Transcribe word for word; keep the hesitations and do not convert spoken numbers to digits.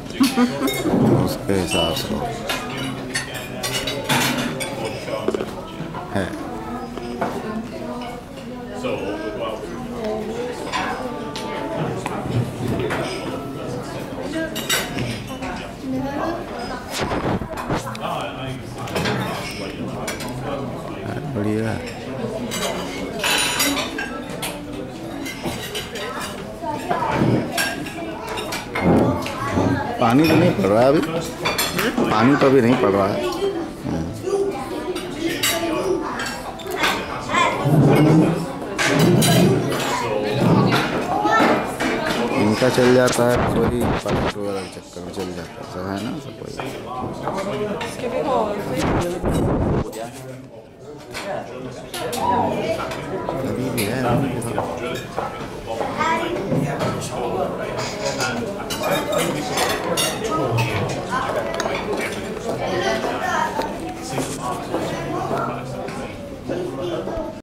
उसके हिसाब से है। बढ़िया। पानी तो नहीं पड़ रहा है अभी, पानी तो अभी नहीं पड़ रहा है। इनका चल जाता है तो ही पार्ट वगैरह के चक्कर में चल जाता है सब, है ना सब कोई। अभी भी है।